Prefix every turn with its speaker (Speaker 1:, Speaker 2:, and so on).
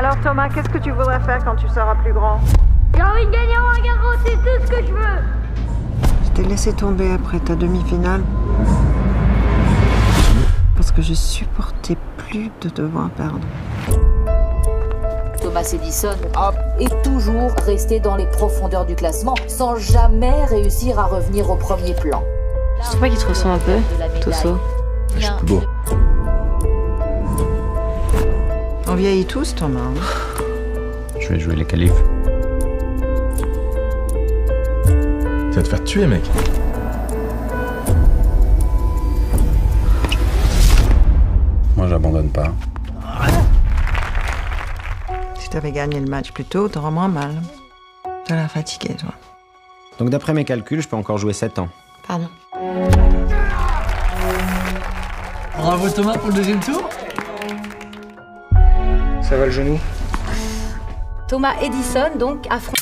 Speaker 1: Alors Thomas, qu'est-ce que tu voudrais faire quand tu seras plus grand?
Speaker 2: J'ai envie de gagner Roland Garros, c'est tout ce que je veux.
Speaker 1: Je t'ai laissé tomber après ta demi-finale parce que je supportais plus de devoir perdre.
Speaker 3: Thomas Edison est toujours resté dans les profondeurs du classement sans jamais réussir à revenir au premier plan.
Speaker 4: Je trouve pas qu'il te ressemble un peu, Tosso.
Speaker 5: Je suis plus beau.
Speaker 1: On vieillit tous, Thomas.
Speaker 5: Je vais jouer les qualifs. Tu vas te faire tuer, mec. Moi, j'abandonne pas.
Speaker 1: Si t'avais gagné le match plus tôt, t'auras moins mal. T'as l'air fatigué, toi.
Speaker 6: Donc d'après mes calculs, je peux encore jouer 7 ans.
Speaker 4: Pardon.
Speaker 7: Bravo Thomas pour le deuxième tour.
Speaker 6: Ça va le genou?
Speaker 3: Thomas Edison donc affronte